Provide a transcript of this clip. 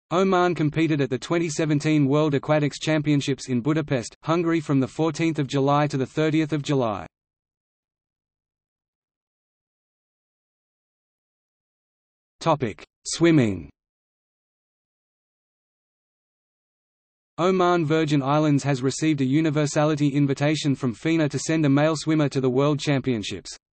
Oman competed at the 2017 World Aquatics Championships in Budapest, Hungary from 14 July to 30 July. Swimming. Oman Virgin Islands has received a universality invitation from FINA to send a male swimmer to the World Championships.